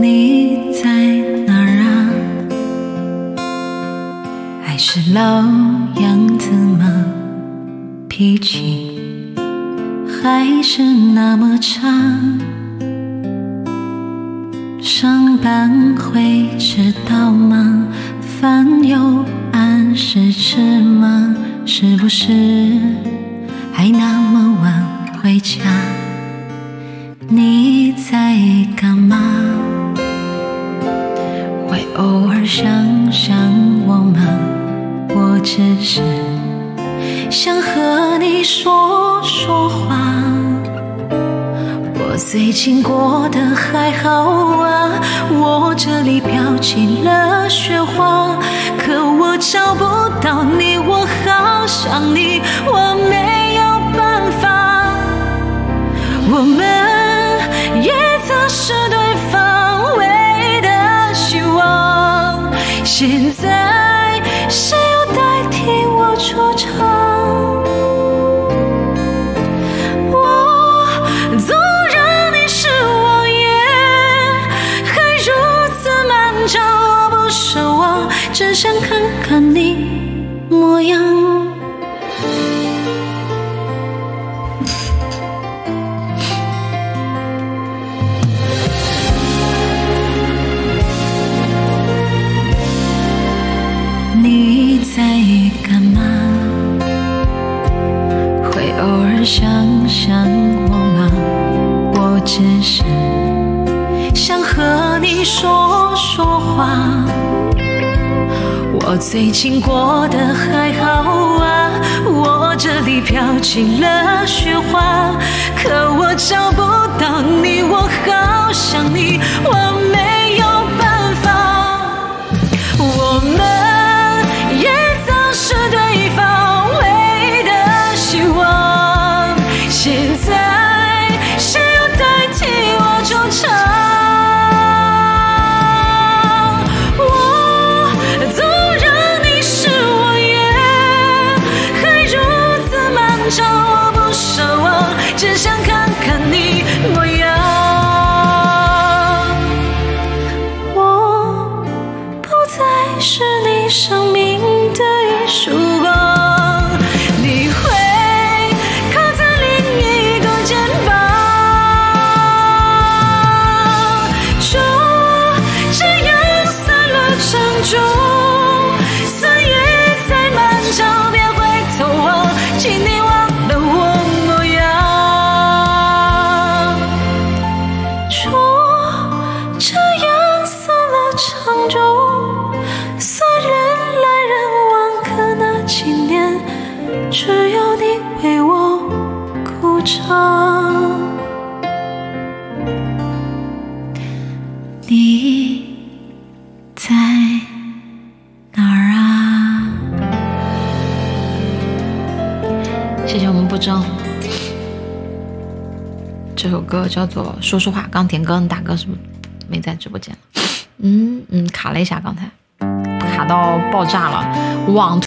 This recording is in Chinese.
你在哪儿啊？还是老样子吗？脾气还是那么差？上班会迟到吗？饭有按时吃吗？是不是还那么晚回家？你在干嘛？会偶尔想想我吗？我只是想和你说说话。我最近过得还好啊，我这里飘起了雪花，可我找不到你，我好想你，我没有办法。我们也曾是对方唯一的希望，现在谁又代替我出场？我不奢望，只想看看你模样。你在干嘛？会偶尔想想我吗？我只是想和你说说话。我最近过得还好啊，我这里飘起了雪花，可我找不到你，我好想你，我没有办法。我们也曾是对方唯一的希望，现在谁又代替我出场？我不奢望，只想看看你模样。我不再是你生命的一束光，你会靠在另一个肩膀，就这样散了场中，酸雨再漫长，别回头望，请你忘了我模样。就这样散了场中，算人来人往，可那几年只有你为我鼓掌。你在哪儿啊？谢谢我们不争。这首歌叫做《说说话》，刚点歌，大哥是不是没在直播间了？卡了一下，刚才卡到爆炸了，网。